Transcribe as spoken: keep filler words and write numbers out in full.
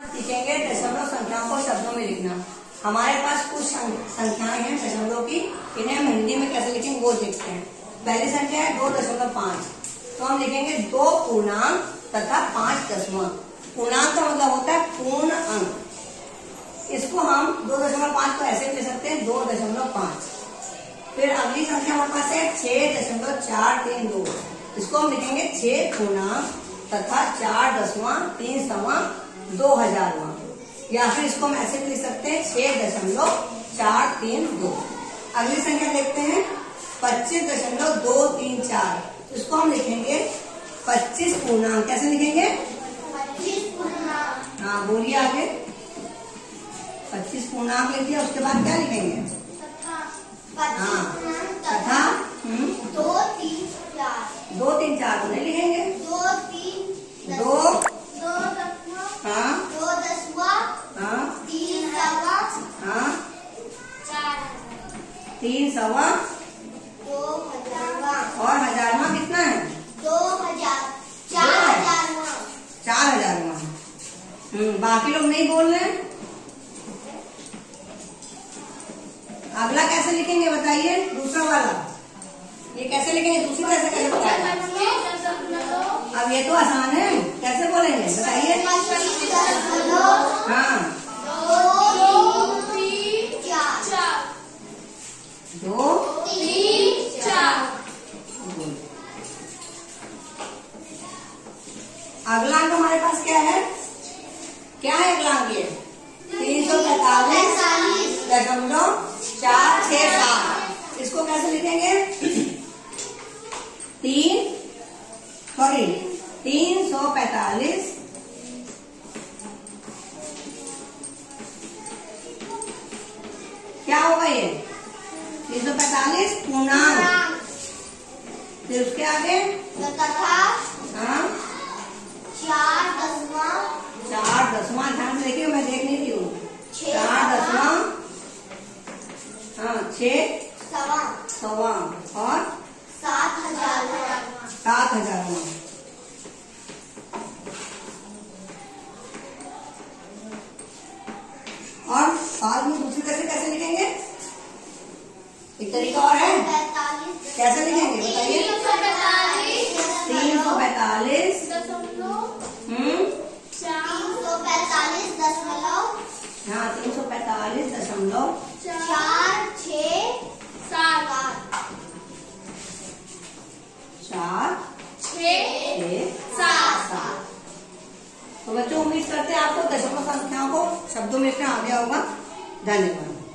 सीखेंगे दशमलव संख्याओं को शब्दों में लिखना। हमारे पास कुछ संख्याएं हैं दशमलव की, इन्हें हम हिंदी में कैसे लिखेंगे वो देखते हैं। पहली संख्या है दो दशमलव पांच, तो हम लिखेंगे दो पूर्णांक तथा पांच दशमलव। पूर्णांक का मतलब होता है पूर्ण अंक। इसको हम दो दशमलव पांच को ऐसे लिख सकते हैं दो दशमलव पांच। फिर अगली संख्या हमारे पास है छह दशमलव चार तीन दो, इसको हम लिखेंगे छह पूर्णांक तथा चार दशमलव तीन सवा दो हजारवा। या फिर इसको हम ऐसे भी लिख सकते हैं छह दशमलव चार तीन दो। अगली संख्या देखते हैं पच्चीस दशमलव दो तीन चार, इसको हम लिखेंगे पच्चीस पूर्णांक। कैसे लिखेंगे? पच्चीस पूर्णांक। हाँ बोलिए आगे। पच्चीस पूर्णांक लिखिए, उसके बाद क्या लिखेंगे? हाँ तथा दो तीन चार। दो तीन चार को नहीं लिखेंगे, दो तीन दो दो दशमलव हाँ दो दशमलव हाँ तीन सवा हाँ चार तीन सवा दो हजारवा। और हजारवा कितना है? दो हजार चार हजारवा। चार हजारवा। हम्म बाकी लोग नहीं बोल रहे हैं। अगला कैसे लिखेंगे बताइए? दूसरा वाला ये कैसे लिखेंगे? दूसरी कैसे करेंगे बताइए। अब ये तो आसान है, कैसे बोलेंगे बताइए? हाँ दो तीन चार। अगला अंक हमारे पास क्या है? क्या है अगला अंक? ये तीन सौ पैतालीस दशमलव चार छह सात। इसको कैसे लिखेंगे? तीन सॉरी तीन सौ पैतालीस क्या होगा ये? तीन सौ पैतालीस पूर्णांक। फिर उसके आगे तथा हाँ चार दशमलव चार दशमलव। ध्यान से देखिए, मैं देख नहीं रही हूँ। चार दशमलव हाँ छह सवा सवा और सात हजार सात हजार। और बाद में दूसरी कैसे कैसे लिखेंगे? एक तरीका और है, पैतालीस। कैसे लिखेंगे बताइए? तीन सौ पैतालीस हम्म तीन सौ पैतालीस दशमलव हाँ तीन सौ पैतालीस दशमलव चार छह सात चार छह सात सात। तो बच्चों उम्मीद करते हैं आपको दशमलव संख्याओं को शब्दों में लिखना आ गया होगा। धन्यवाद।